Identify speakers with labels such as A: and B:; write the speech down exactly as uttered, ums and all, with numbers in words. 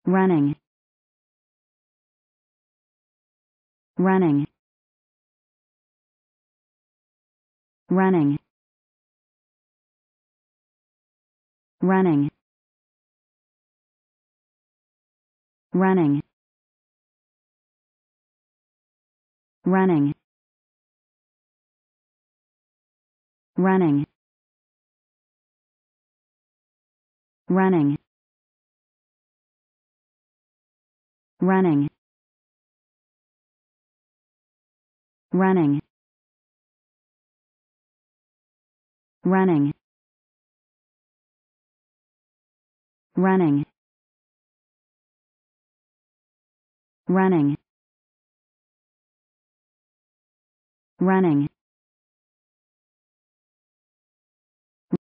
A: running, running, running, running, running, running, running, running, running, running, running, running, running, running,